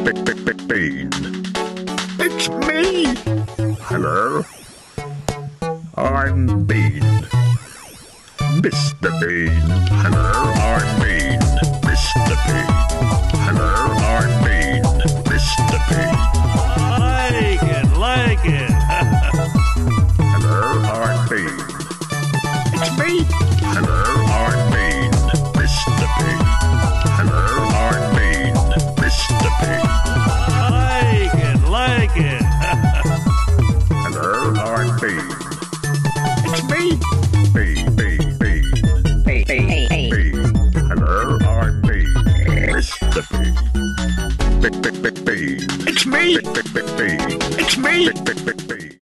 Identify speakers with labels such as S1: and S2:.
S1: Bean. It's me! Hello? I'm Bean. Mr. Bean. Hello, I'm Bean. Mr. Bean. Hello, I'm Bean. Mr. Bean.
S2: Like it.
S1: Hello, I'm Bean. It's me! Hello, I'm Bean. Mr. Bean. Hello, I'm Bean. Mr. Bean.
S2: Like it.
S1: Hello, I'm Bean. It's me! Bean. Hello, I'm Bean. Mr. Bean. Bean. It's me! Bean. It's me!